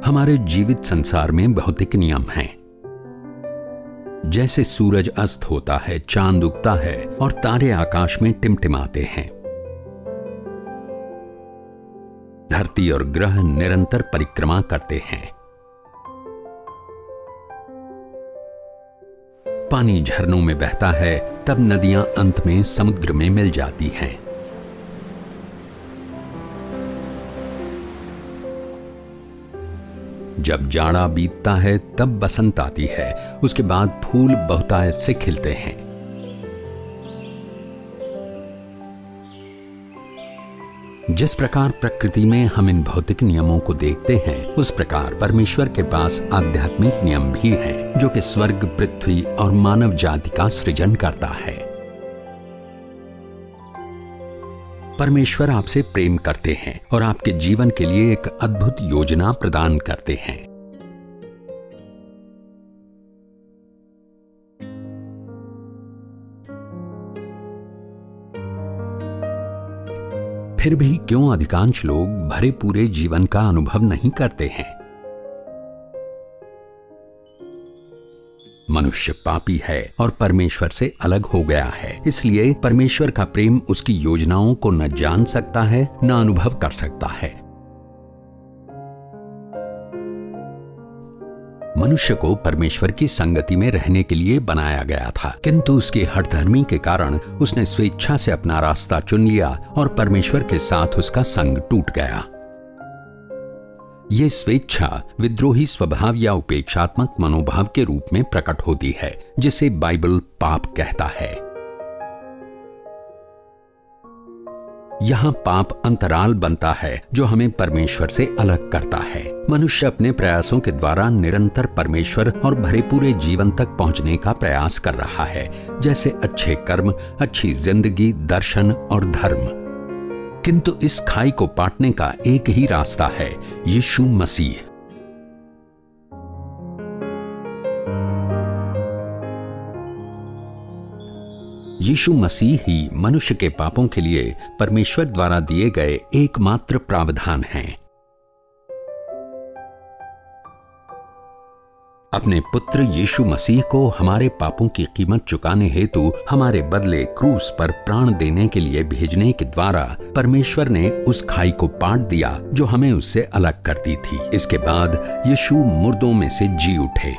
हमारे जीवित संसार में भौतिक नियम हैं। जैसे सूरज अस्त होता है, चांद उगता है और तारे आकाश में टिमटिमाते हैं। धरती और ग्रह निरंतर परिक्रमा करते हैं। पानी झरनों में बहता है, तब नदियां अंत में समुद्र में मिल जाती हैं। जब जाड़ा बीतता है तब बसंत आती है, उसके बाद फूल बहुतायत से खिलते हैं। जिस प्रकार प्रकृति में हम इन भौतिक नियमों को देखते हैं, उस प्रकार परमेश्वर के पास आध्यात्मिक नियम भी हैं, जो कि स्वर्ग, पृथ्वी और मानव जाति का सृजन करता है। परमेश्वर आपसे प्रेम करते हैं और आपके जीवन के लिए एक अद्भुत योजना प्रदान करते हैं। फिर भी क्यों अधिकांश लोग भरे पूरे जीवन का अनुभव नहीं करते हैं? मनुष्य पापी है और परमेश्वर से अलग हो गया है, इसलिए परमेश्वर का प्रेम उसकी योजनाओं को न जान सकता है, न अनुभव कर सकता है। मनुष्य को परमेश्वर की संगति में रहने के लिए बनाया गया था, किंतु उसकी हठधर्मी के कारण उसने स्वेच्छा से अपना रास्ता चुन लिया और परमेश्वर के साथ उसका संग टूट गया। ये स्वेच्छा विद्रोही स्वभाव या उपेक्षात्मक मनोभाव के रूप में प्रकट होती है, जिसे बाइबल पाप कहता है। यहां पाप अंतराल बनता है जो हमें परमेश्वर से अलग करता है। मनुष्य अपने प्रयासों के द्वारा निरंतर परमेश्वर और भरे पूरे जीवन तक पहुंचने का प्रयास कर रहा है, जैसे अच्छे कर्म, अच्छी जिंदगी, दर्शन और धर्म। किंतु इस खाई को पाटने का एक ही रास्ता है, यीशु मसीह। यीशु मसीह ही मनुष्य के पापों के लिए परमेश्वर द्वारा दिए गए एकमात्र प्रावधान हैं। अपने पुत्र यीशु मसीह को हमारे पापों की कीमत चुकाने हेतु हमारे बदले क्रूस पर प्राण देने के लिए भेजने के द्वारा परमेश्वर ने उस खाई को पाट दिया जो हमें उससे अलग करती थी। इसके बाद यीशु मुर्दों में से जी उठे।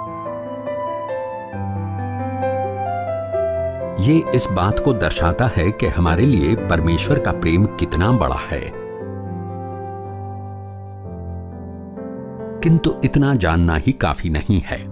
ये इस बात को दर्शाता है कि हमारे लिए परमेश्वर का प्रेम कितना बड़ा है। किंतु इतना जानना ही काफी नहीं है।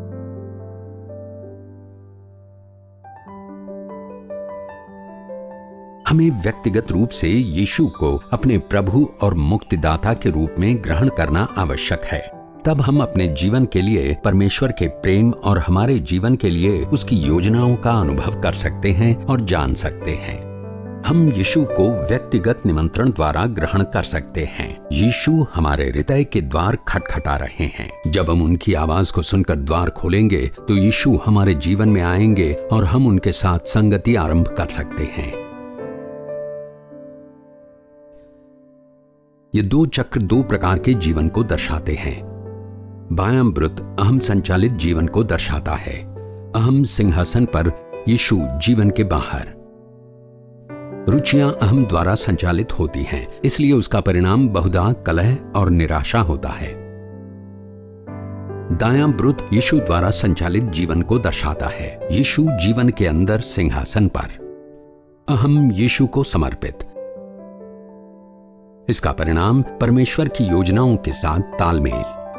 हमें व्यक्तिगत रूप से यीशु को अपने प्रभु और मुक्तिदाता के रूप में ग्रहण करना आवश्यक है। तब हम अपने जीवन के लिए परमेश्वर के प्रेम और हमारे जीवन के लिए उसकी योजनाओं का अनुभव कर सकते हैं और जान सकते हैं। हम यीशु को व्यक्तिगत निमंत्रण द्वारा ग्रहण कर सकते हैं। यीशु हमारे हृदय के द्वार खटखटा रहे हैं। जब हम उनकी आवाज को सुनकर द्वार खोलेंगे तो यीशु हमारे जीवन में आएंगे और हम उनके साथ संगति आरंभ कर सकते हैं। ये दो चक्र दो प्रकार के जीवन को दर्शाते हैं। बायां वृत्त अहम संचालित जीवन को दर्शाता है। अहम सिंहासन पर, यीशु जीवन के बाहर। रुचियां अहम द्वारा संचालित होती हैं, इसलिए उसका परिणाम बहुधा कलह और निराशा होता है। दायां वृत्त यीशु द्वारा संचालित जीवन को दर्शाता है। यीशु जीवन के अंदर सिंहासन पर, अहम यीशु को समर्पित। इसका परिणाम परमेश्वर की योजनाओं के साथ तालमेल।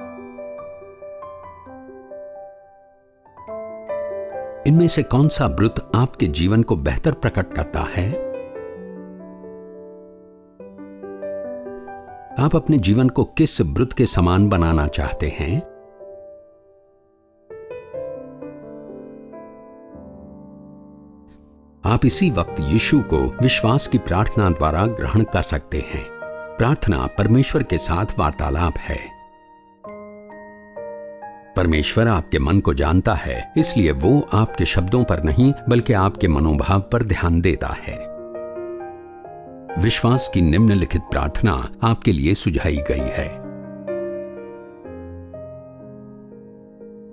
इनमें से कौन सा वृत्त आपके जीवन को बेहतर प्रकट करता है? आप अपने जीवन को किस वृत्त के समान बनाना चाहते हैं? आप इसी वक्त यीशु को विश्वास की प्रार्थना द्वारा ग्रहण कर सकते हैं। प्रार्थना परमेश्वर के साथ वार्तालाप है। परमेश्वर आपके मन को जानता है, इसलिए वो आपके शब्दों पर नहीं बल्कि आपके मनोभाव पर ध्यान देता है। विश्वास की निम्नलिखित प्रार्थना आपके लिए सुझाई गई है।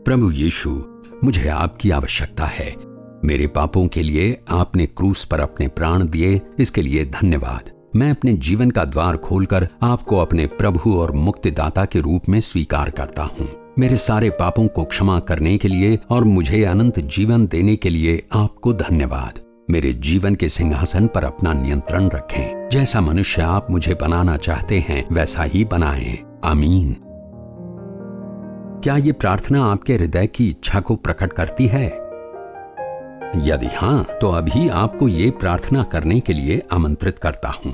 प्रभु यीशु, मुझे आपकी आवश्यकता है। मेरे पापों के लिए आपने क्रूस पर अपने प्राण दिए, इसके लिए धन्यवाद। मैं अपने जीवन का द्वार खोलकर आपको अपने प्रभु और मुक्तिदाता के रूप में स्वीकार करता हूँ। मेरे सारे पापों को क्षमा करने के लिए और मुझे अनंत जीवन देने के लिए आपको धन्यवाद। मेरे जीवन के सिंहासन पर अपना नियंत्रण रखें। जैसा मनुष्य आप मुझे बनाना चाहते हैं वैसा ही बनाएं। आमीन। क्या ये प्रार्थना आपके हृदय की इच्छा को प्रकट करती है? यदि हां, तो अभी आपको ये प्रार्थना करने के लिए आमंत्रित करता हूं।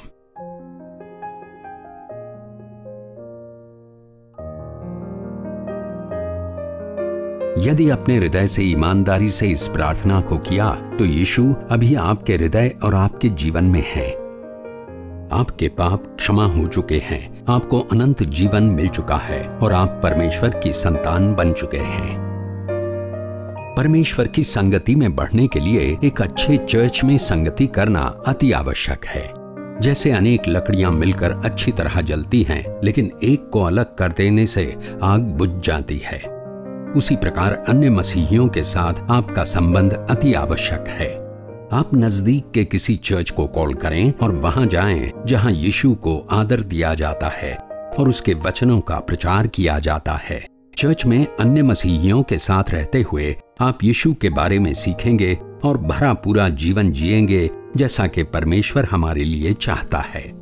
यदि अपने हृदय से ईमानदारी से इस प्रार्थना को किया तो यीशु अभी आपके हृदय और आपके जीवन में है। आपके पाप क्षमा हो चुके हैं, आपको अनंत जीवन मिल चुका है और आप परमेश्वर की संतान बन चुके हैं। परमेश्वर की संगति में बढ़ने के लिए एक अच्छे चर्च में संगति करना अति आवश्यक है। जैसे अनेक लकड़ियां मिलकर अच्छी तरह जलती हैं, लेकिन एक को अलग कर देने से आग बुझ जाती है, उसी प्रकार अन्य मसीहियों के साथ आपका संबंध अति आवश्यक है। आप नजदीक के किसी चर्च को कॉल करें और वहां जाएं जहां यीशु को आदर दिया जाता है और उसके वचनों का प्रचार किया जाता है। चर्च में अन्य मसीहियों के साथ रहते हुए आप यीशु के बारे में सीखेंगे और भरा पूरा जीवन जिएंगे जैसा कि परमेश्वर हमारे लिए चाहता है।